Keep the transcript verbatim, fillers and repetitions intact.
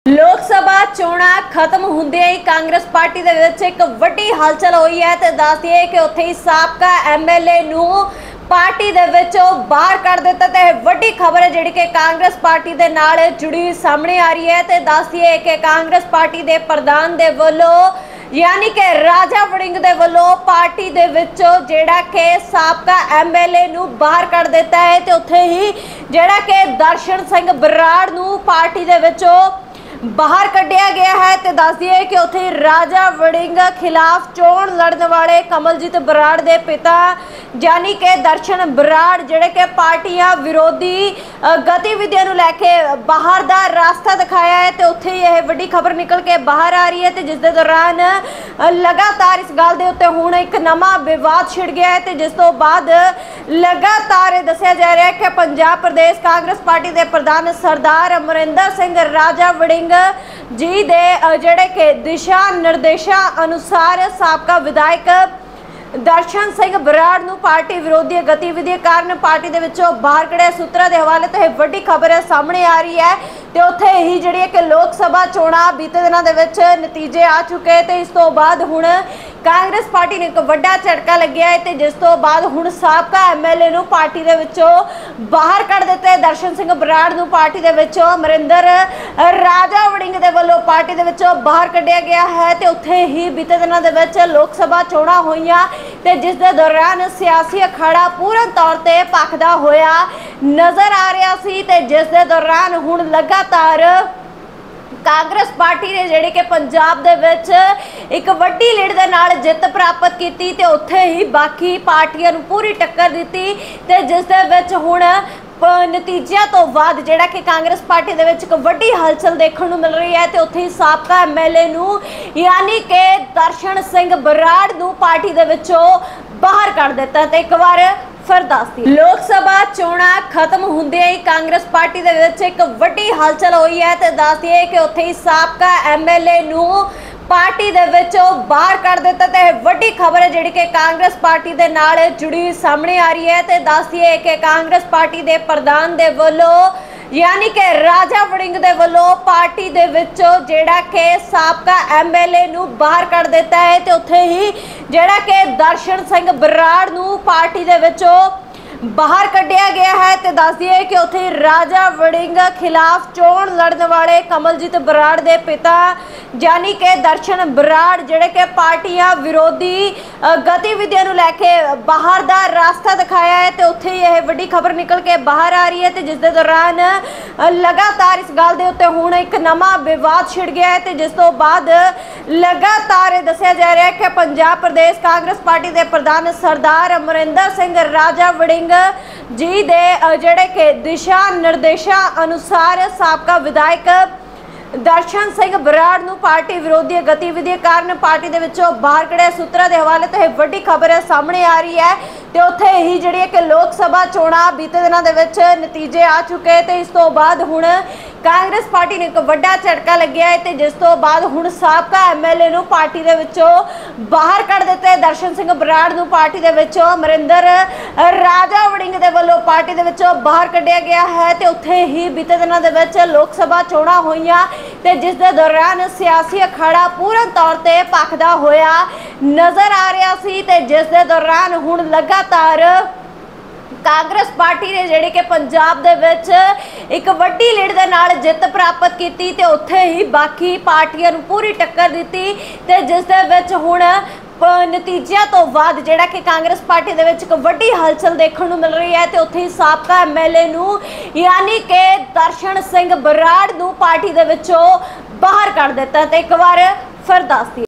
लोक सभा चोणां खत्म हुंदे ही कांग्रेस पार्टी दे विच एक वड्डी हलचल हुई है ते दस दिए कि उत्थे ही साबका एम एल ए नूं पार्टी दे विचों बाहर कर दिता। ते वड्डी खबर है जिहड़ी कि कांग्रेस पार्टी दे नाल जुड़ी सामने आ रही है। ते दस दिए कि कांग्रेस पार्टी दे प्रधान दे वल्लों यानी कि राजा वड़िंग दे वल्लों पार्टी दे विचों जिहड़ा कि साबका एम एल ए नूं बाहर कर दिता है। ते उत्थे ही जिहड़ा कि दर्शन सिंह बराड़ नूं पार्टी दे विचों बाहर कढ़िया गया है। तो दस दिए कि उत्थे राजा वड़िंग खिलाफ चोण लड़न वाले कमलजीत बराड़ दे पिता यानी कि दर्शन बराड़ जिहड़े कि पार्टियां विरोधी गतिविधियों नूं लैके बाहर दा रास्ता दिखाया है। तो उत्थे ही यह वड्डी खबर निकल के बाहर आ रही है। तो जिस दे दौरान लगातार इस गल दे उत्ते हुण एक नवां विवाद छिड़ गया है। तो जिस तो बाद लगातार ये दस्सिया जा रहा है कि पंजाब प्रदेश कांग्रेस पार्टी के प्रधान सरदार अमरिंदर सिंह राजा वड़िंग जी दे जिहड़े के दिशा निर्देशा अनुसार साबका विधायक दर्शन सिंह बराड़ नूं पार्टी विरोधी गतिविधि कारण पार्टी दे विचों बाहर कढ़िया। सूत्रा के हवाले तो यह वड्डी खबर है सामने आ रही है। तो उत्थे ही जिहड़ी कि लोक सभा चोणां बीते दिनों दे विच नतीजे आ चुके। तो इस तो बाद हुण कांग्रेस पार्टी ने एक वड्डा झटका लग्या है। तो जिस तो बाद हुण साबका एम एल ए नूं पार्टी दे विचों बाहर कढ़ दिता है। दर्शन सिंह बराड़ नूं पार्टी दे विचों अमरिंदर राजा वड़िंग दे वल्लों पार्टी दे विचों बाहर कढ़िया गया है। तो उत्थे ही बीते दिनों दे विच लोक सभा चोणां होईयां ते जिस दे दौरान सियासी अखाड़ा पूर्ण तौर ते भखदा होया नज़र आ रहा सी। ते जिस दे दौरान हुण लगातार कांग्रेस पार्टी ने जिहड़ी कि पंजाब दे विच एक वड्डी लीड दे नाल जित प्राप्त की ते उत्थे ही बाकी पार्टियां नूं पूरी टक्कर दित्ती। ते जिस दे विच हुण नतीजिਆਂ तो बाद जिहड़ा कि कांग्रेस पार्टी दे विच एक वड्डी हलचल देखण नूं मिल रही है। तो उत्थे साबका एम एल ए नूं यानी कि दर्शन सिंह बराड़ नूं पार्टी दे विचों बाहर कर दिता। ते एक बार फिर दसदी लोक सभा चोणां खत्म हुंदे ही कांग्रेस पार्टी दे विच एक वड्डी हलचल हुई है। तो दस दिए कि उत्थे साबका एम एल ए नूं पार्टी दे विचों बाहर कर दिता। तो वड्डी खबर है जिहड़ी कि कांग्रेस पार्टी दे नाल जुड़ी सामने आ रही है। तो दस दिए कि कांग्रेस पार्टी दे प्रधान दे वल्लों यानी कि राजा वड़िंग दे वल्लों पार्टी दे विचों जिहड़ा कि साबका एम एल ए नूं बाहर कर दिता है। तो उत्थे ही जिहड़ा कि दर्शन सिंह बराड़ नूं पार्टी दे विचों बाहर कढ़िया गया है। तो दस दिए कि उत्थे राजा वड़िंग खिलाफ चोण लड़न वाले कमलजीत बराड़ दे पिता यानी कि दर्शन बराड़ जिहड़े कि पार्टियां विरोधी गतिविधियों नूं लैके बाहर दा रास्ता दिखाया है। तो उत्थे यह वड्डी खबर निकल के बाहर आ रही है। तो जिस दे दौरान लगातार इस गल दे उत्ते हुण एक नवां विवाद छिड़ गया है। तो जिस तो बाद लगातार ये दस्सिया जा रहा है कि पंजाब प्रदेश कांग्रेस पार्टी के प्रधान सरदार अमरिंदर सिंह राजा वड़िंग जी दे जिहड़े कि दिशा निर्देशा अनुसार साबका विधायक दर्शन सिंह बराड़ नूं पार्टी विरोधी गतिविधि कारण पार्टी दे विचों बाहर कढ़िया। सूत्रा के हवाले तो यह वड्डी खबर है सामने आ रही है। तो उत्थे ही जिहड़ी कि लोक सभा चोणां बीते दिनों दे विच नतीजे आ चुके। तो इस तो बाद हुण कांग्रेस पार्टी ने एक वड्डा झटका लग्या है। तो जिस तो बाद हुण साबका एम एल ए नूं पार्टी दे विचों बाहर कढ़ दिता है। दर्शन सिंह बराड़ नूं पार्टी दे विचों अमरिंदर राजा वड़िंग दे वल्लों पार्टी दे विचों बाहर कढ़िया गया है। तो उत्थे ही बीते दिनों दे विच लोक सभा चोणां होईयां ते जिस दे दौरान सियासी अखाड़ा पूर्ण तौर ते भखदा होया नज़र आ रहा सी। ते जिस दे दौरान हुण लगातार कांग्रेस पार्टी ने जिहड़ी कि पंजाब दे विच एक वड्डी लीड दे नाल जित प्राप्त की ते उत्थे ही बाकी पार्टियां नूं पूरी टक्कर दित्ती। ते जिस दे विच हुण नतीजिਆਂ तो बाद जिहड़ा कि कांग्रेस पार्टी दे विच एक वड्डी हलचल देखण नूं मिल रही है। तो उत्थे साबका एम एल ए नूं यानी कि दर्शन सिंह बराड़ नूं पार्टी दे विचों बाहर कर दिता। तो एक बार फिर दसदी